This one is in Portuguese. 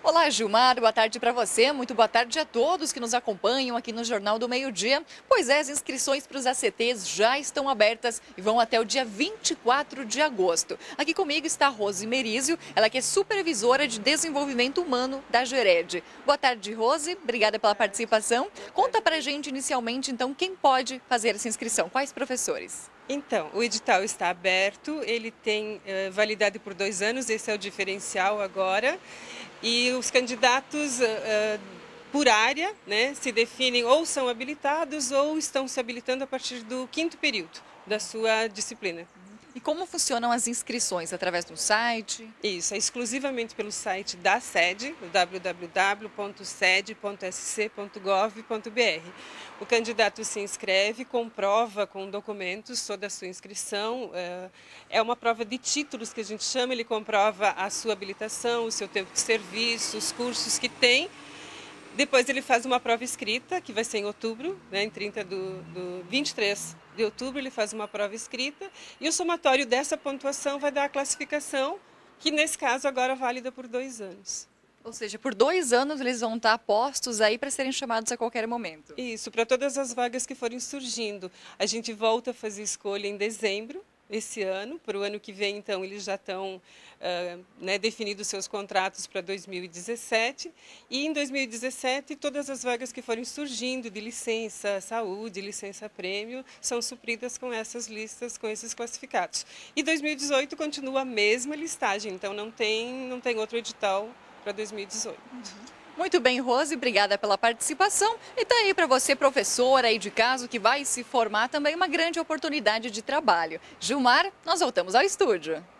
Olá, Gilmar, boa tarde para você, muito boa tarde a todos que nos acompanham aqui no Jornal do Meio-Dia. Pois é, as inscrições para os ACTs já estão abertas e vão até o dia 24 de agosto. Aqui comigo está a Rose Merizio, ela que é supervisora de desenvolvimento humano da Gered. Boa tarde, Rose, obrigada pela participação. Conta para a gente inicialmente, então, quem pode fazer essa inscrição, quais professores? Então, o edital está aberto, ele tem validade por 2 anos, esse é o diferencial agora. E os candidatos por área, né, se definem ou são habilitados ou estão se habilitando a partir do 5º período da sua disciplina. E como funcionam as inscrições? Através do site? Isso, é exclusivamente pelo site da sede, www.sede.sc.gov.br. O candidato se inscreve, comprova com documentos toda a sua inscrição. É uma prova de títulos que a gente chama, ele comprova a sua habilitação, o seu tempo de serviço, os cursos que tem. Depois ele faz uma prova escrita, que vai ser em outubro, né, em 23 de outubro ele faz uma prova escrita e o somatório dessa pontuação vai dar a classificação, que nesse caso agora é válida por 2 anos. Ou seja, por 2 anos eles vão estar postos aí para serem chamados a qualquer momento. Isso, para todas as vagas que forem surgindo. A gente volta a fazer escolha em dezembro. Esse ano, para o ano que vem, então, eles já estão definidos seus contratos para 2017 e em 2017 todas as vagas que forem surgindo de licença saúde, licença prêmio, são supridas com essas listas, com esses classificados. E 2018 continua a mesma listagem, então não tem outro edital para 2018. Muito bem, Rose, obrigada pela participação. E tá aí para você, professora aí de caso, que vai se formar também uma grande oportunidade de trabalho. Gilmar, nós voltamos ao estúdio.